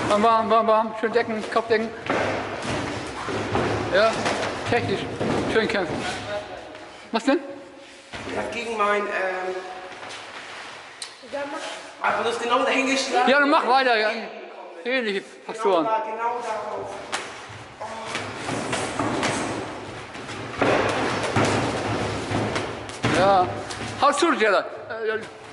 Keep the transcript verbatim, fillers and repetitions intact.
Warm, warm, warm, warm. Schön decken, Kopfdecken. Ja, technisch. Schön kämpfen. Was denn? Ich habe gegen mein, ähm... einfach das genau dahingeschlagen. Ja, dann mach weiter. Ja. Ähnliche Pastoren. Genau, da, genau darauf. Ja. Hau zu, Jella.